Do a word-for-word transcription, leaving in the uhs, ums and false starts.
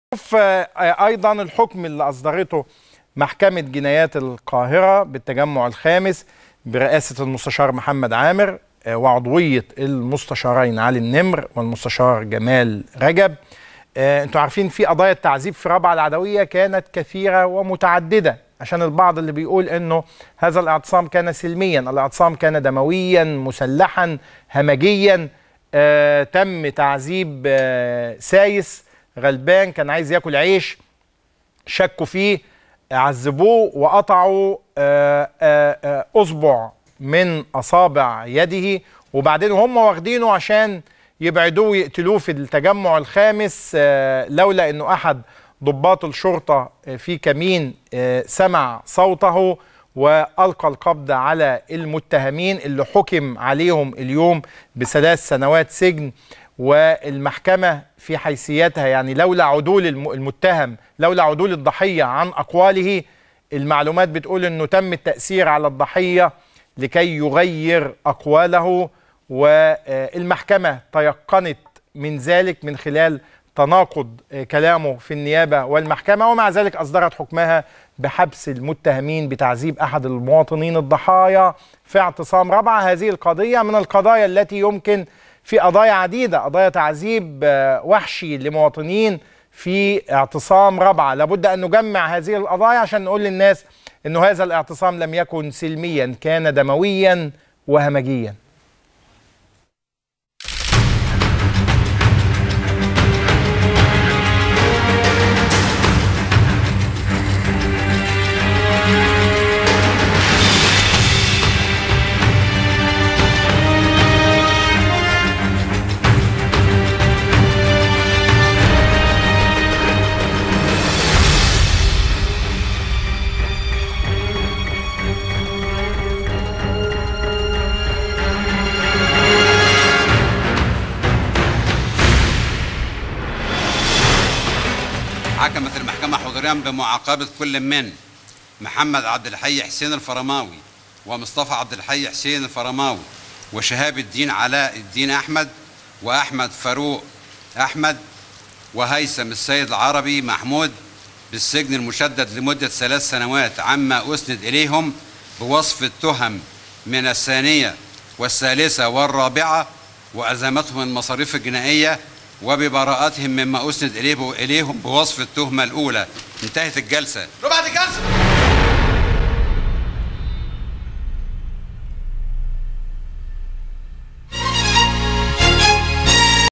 شوف ايضا الحكم اللي اصدرته محكمة جنايات القاهرة بالتجمع الخامس برئاسة المستشار محمد عامر وعضوية المستشارين علي النمر والمستشار جمال رجب. انتوا عارفين في قضايا التعذيب في رابعة العدوية كانت كثيرة ومتعددة، عشان البعض اللي بيقول انه هذا الاعتصام كان سلميا، الاعتصام كان دمويا مسلحا همجيا. آه تم تعذيب آه سايس غلبان كان عايز ياكل عيش، شكوا فيه، عذبوه وقطعوا آه آه آه اصبع من اصابع يده، وبعدين هم واخدينه عشان يبعدوه ويقتلوه في التجمع الخامس، آه لولا انه احد ضباط الشرطة في كمين سمع صوته وألقى القبض على المتهمين اللي حكم عليهم اليوم بثلاث سنوات سجن. والمحكمة في حيثياتها يعني لولا عدول المتهم، لولا عدول الضحية عن أقواله، المعلومات بتقول أنه تم التأثير على الضحية لكي يغير أقواله، والمحكمة تيقنت من ذلك من خلال تناقض كلامه في النيابة والمحكمة، ومع ذلك أصدرت حكمها بحبس المتهمين بتعذيب أحد المواطنين الضحايا في اعتصام رابعة. هذه القضية من القضايا التي يمكن في قضايا عديدة، قضايا تعذيب وحشي لمواطنين في اعتصام رابعة، لابد أن نجمع هذه القضايا عشان نقول للناس أنه هذا الاعتصام لم يكن سلميا، كان دمويا وهمجيا. حكمت المحكمة حضوريا بمعاقبة كل من محمد عبد الحي حسين الفرماوي ومصطفى عبد الحي حسين الفرماوي وشهاب الدين علاء الدين أحمد وأحمد فاروق أحمد وهيثم السيد العربي محمود بالسجن المشدد لمدة ثلاث سنوات عما أسند إليهم بوصف التهم من الثانية والثالثة والرابعة وألزمتهم المصاريف الجنائية وببراءتهم مما أسند إليه إليهم بوصف التهمة الأولى. انتهت الجلسة.